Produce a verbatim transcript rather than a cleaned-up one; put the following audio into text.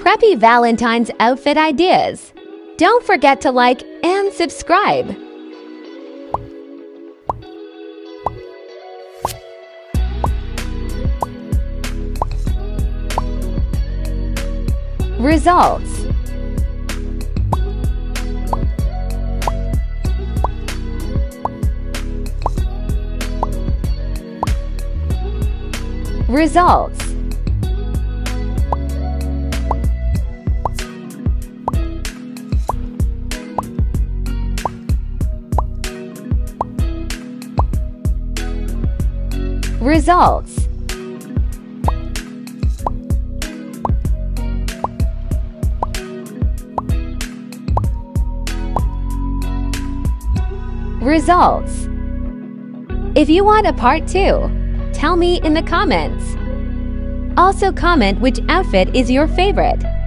preppy Valentine's outfit ideas. Don't forget to like and subscribe. Results. Results. Results. Results. If you want a part two, tell me in the comments. Also comment which outfit is your favorite.